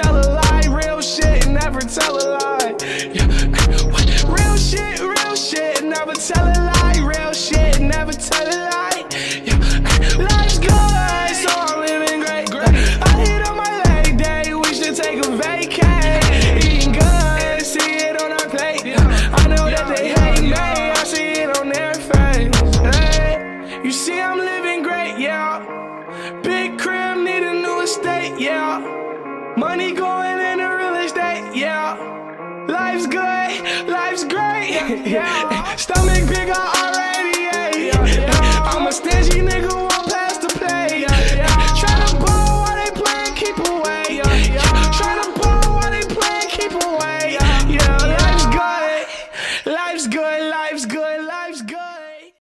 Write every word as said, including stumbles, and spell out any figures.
tell a lie. Real shit, never tell a lie. Yeah. Real shit, real shit, never tell a lie. Real shit, never tell a lie. Yeah. Life's good, so I'm living great. I hit on my leg day, we should take a vacay. Eating good, see it on our plate. I know that they hate me, I see it on their face. Hey, you see I'm living great, yeah. Big crib, need a new estate, yeah. Money going into real estate, yeah. Life's good, life's great, yeah. Stomach big, I already ate. I'm a stingy nigga, won't pass the plate. Tryna ball while they playing, keep away. Tryna ball while they playing, keep away. Yeah, life's good, life's good, life's good.